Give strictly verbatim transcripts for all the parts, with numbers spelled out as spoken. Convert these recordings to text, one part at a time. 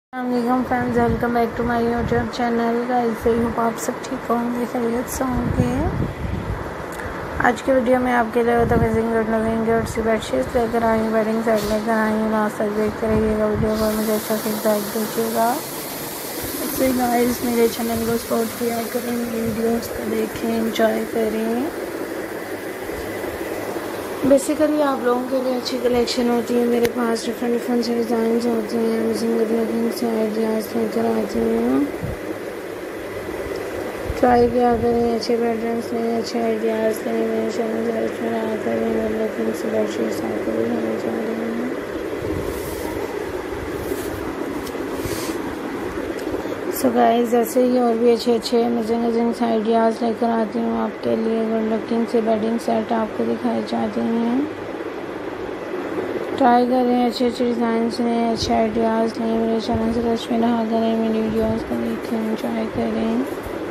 अस्सलाम friends, welcome back to my YouTube channel. Guys, I hope आप सब ठीक होंगे, खैरियत से होंगे। आज की वीडियो में आपके लिए अमेजिंग गुड लविंग गिफ्ट्स की बेडशीट्स लेकर आई हूँ, बेडिंग सेट लेकर आई हूँ। लास्ट तक देखते रहिएगा वीडियो को, मुझे अच्छा फीडबैक दीजिएगा। इससे गाइस मेरे चैनल को सपोर्ट किया करें, मेरी वीडियोस को देखें, एंजॉय करें। बेसिकली आप लोगों के लिए अच्छी कलेक्शन होती है मेरे पास, डिफरेंट डिफरेंट से डिज़ाइंस होते हैं। अमेजिंग गुड लुकिंग से आइडियाज़ लेकर आती हूँ। ट्राई किया करें, अच्छे पैटर्न्स लें, अच्छे आइडियाज़ लें। मेरे चैनल से सर्च में आ करें, गुड लुकिंग से बेडशीट्स आपको दिखाने जा रही हूँ। सो गाइस, ऐसे ही और भी अच्छे अच्छे अमेजिंग अमेजिंग से आइडियाज़ लेकर आती हूँ आपके लिए। गुड लुकिंग से बेडिंग सेट आपको दिखाए जाते हैं। ट्राई करें, अच्छे अच्छे डिज़ाइन लें, अच्छे आइडियाज़ लें। मेरे चैनल से टच में रहा करें, मेरी वीडियोस को देखें, एंजॉय करें।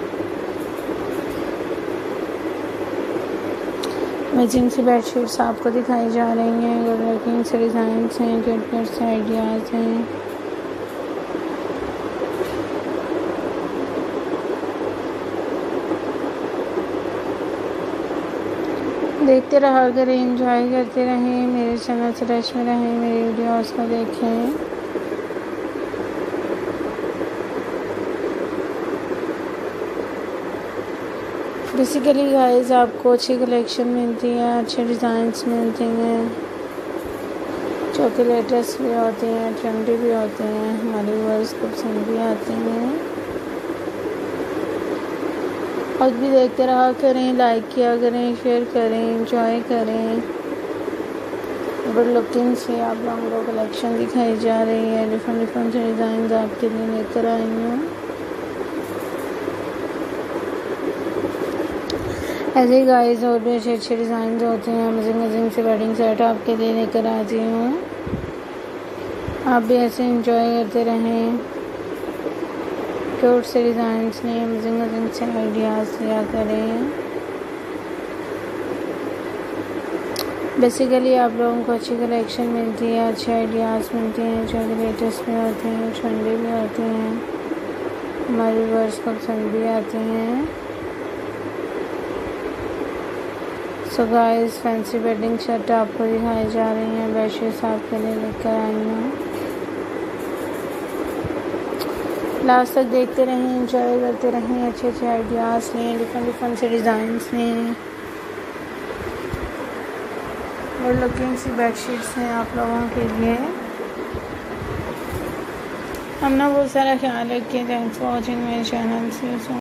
अमेजिंग से बेडशीट्स आपको दिखाई जा रही हैं। गुड लुकिंग से डिज़ाइन हैं, क्यूट क्यूट से आइडियाज़ हैं। देखते रहा करें, एंजॉय करते रहें। मेरे चैनल से टच में रहें, मेरी वीडियोस को देखें। बेसिकली गाइस, आपको अच्छी कलेक्शन मिलती है, अच्छे डिज़ाइंस मिलते हैं, जो कि लेटेस्ट भी होते हैं, ट्रेंडी भी होते हैं, हमारे व्यूअर्स को पसंद भी आते हैं। और भी देखते रहा करें, लाइक किया करें, शेयर करें, एंजॉय करें। गुड लुकिंग से आप लोगों को कलेक्शन दिखाई जा रही है। डिफरेंट डिफरेंट से डिज़ाइन आपके लिए लेकर आई हूँ। ऐसे ही गाइस और भी अच्छे अच्छे डिज़ाइन होते हैं। अमेजिंग अमेजिंग से वेडिंग सेट आपके लिए लेकर आती हूँ। आप भी ऐसे एंजॉय करते रहें। क्यूट से डिज़ाइंस ने अमेजिंग अमेजिंग से आइडियाज़ लिया करें। बेसिकली आप लोगों को अच्छी कलेक्शन मिलती है, अच्छे आइडियाज़ मिलते हैं, जो लेटेस्ट भी होते हैं, ट्रेंडी भी होते हैं, हमारे व्यूअर्स को पसंद भी आते हैं। So guys, fancy bedding set आपको दिखाई जा रही हैं, बेडशीट्स आपके लिए लेकर आई हूँ। लास्ट तक देखते रहें, एंजॉय करते रहें, अच्छे अच्छे आइडियाज़ लें, डिफरेंट डिफरेंट से डिज़ाइंस लें। गुड लुकिंग सी बेडशीट्स हैं आप लोगों के लिए। अपना बहुत सारा ख्याल रखिए। Thanks for watching my channel.